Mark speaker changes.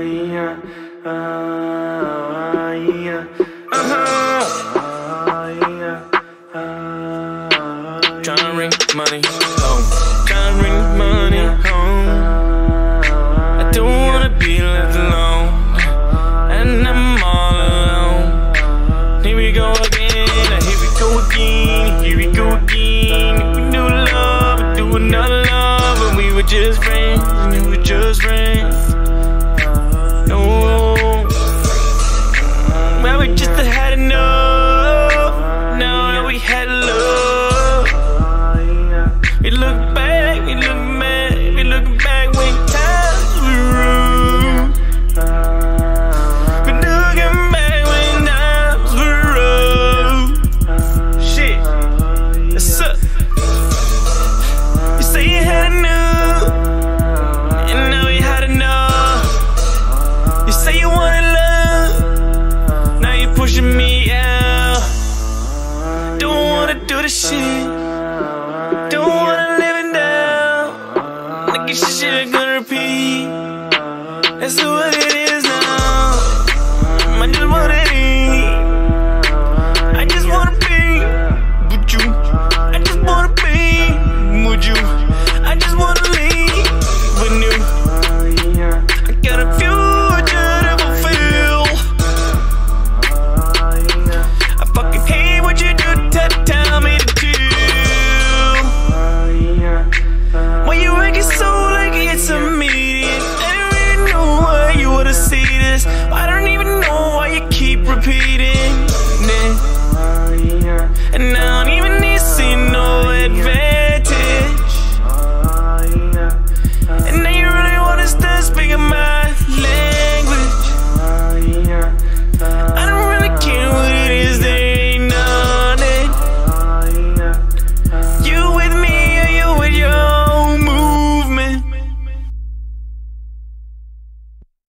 Speaker 1: yeah, yeah,
Speaker 2: Tryna bring money home. Tryna bring money home. I don't wanna be left alone, and I'm all alone. Here we go again, here we go again, here we go again. If we do love, we do another love, and we were just friends, and we were just friends. No, well, we just had enough. Now that we had love, we look back, we look back, we look back when times were rude. We looking back when times were rough. Shit, that's up. You say you had enough, and now you had enough. You say you wanted love, now you're pushing me out. Don't wanna do the shit, don't wanna live it down. Like it's shit gonna repeat. That's who it is.